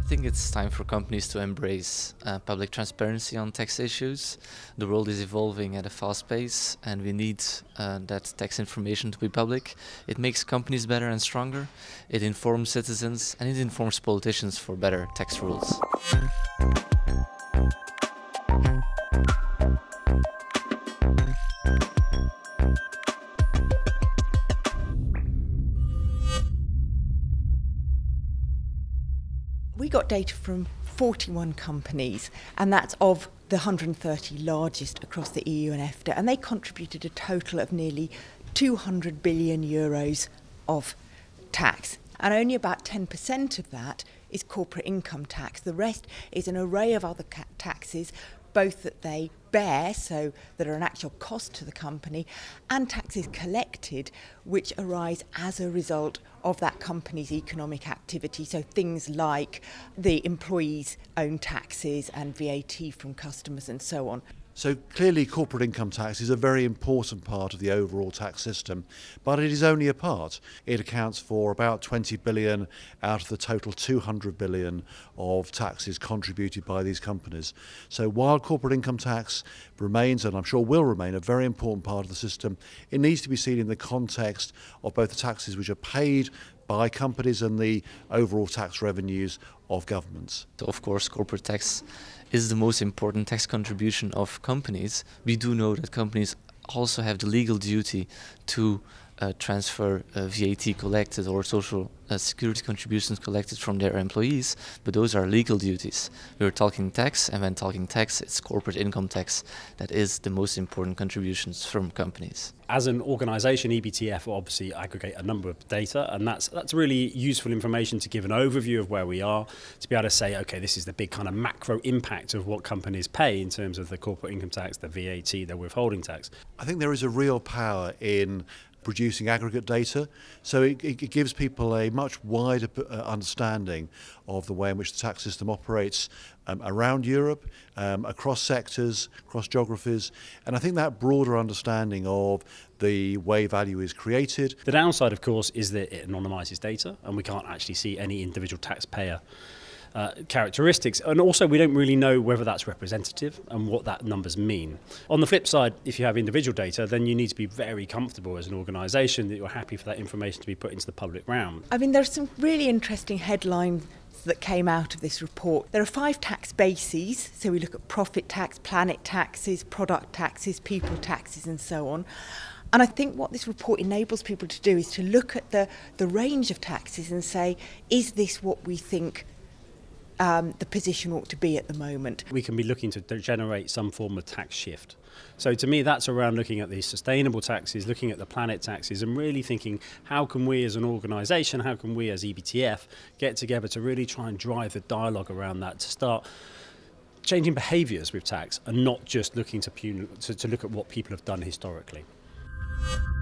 I think it's time for companies to embrace public transparency on tax issues. The world is evolving at a fast pace and we need that tax information to be public. It makes companies better and stronger, it informs citizens and it informs politicians for better tax rules. We got data from 41 companies, and that's of the 130 largest across the EU and EFTA, and they contributed a total of nearly 200 billion euros of tax. And only about 10% of that is corporate income tax. The rest is an array of other taxes, both that they bear, so that are an actual cost to the company, and taxes collected which arise as a result of that company's economic activity. So things like the employees' own taxes and VAT from customers and so on. So clearly corporate income tax is a very important part of the overall tax system, but it is only a part. It accounts for about 20 billion out of the total 200 billion of taxes contributed by these companies. So while corporate income tax remains, and I'm sure will remain, a very important part of the system, it needs to be seen in the context of both the taxes which are paid by companies and the overall tax revenues of governments. Of course, corporate tax is the most important tax contribution of companies. We do know that companies also have the legal duty to transfer VAT collected or social security contributions collected from their employees, but those are legal duties. We're talking tax, and when talking tax, it's corporate income tax that is the most important contributions from companies. As an organisation, EBTF will obviously aggregate a number of data, and that's really useful information to give an overview of where we are, to be able to say, okay, this is the big kind of macro impact of what companies pay in terms of the corporate income tax, the VAT, the withholding tax. I think there is a real power in producing aggregate data, so it gives people a much wider understanding of the way in which the tax system operates around Europe, across sectors, across geographies, and I think that broader understanding of the way value is created. The downside, of course, is that it anonymises data and we can't actually see any individual taxpayer characteristics, and also we don't really know whether that's representative and what that numbers mean. On the flip side, if you have individual data, then you need to be very comfortable as an organisation that you're happy for that information to be put into the public realm. I mean, there's some really interesting headlines that came out of this report. There are 5 tax bases, so we look at profit tax, planet taxes, product taxes, people taxes and so on. And I think what this report enables people to do is to look at the range of taxes and say, is this what we think the position ought to be at the moment? We can be looking to generate some form of tax shift. So to me, that's around looking at the sustainable taxes, looking at the planet taxes, and really thinking, how can we as an organisation, how can we as EBTF get together to really try and drive the dialogue around that, to start changing behaviours with tax and not just looking to look at what people have done historically.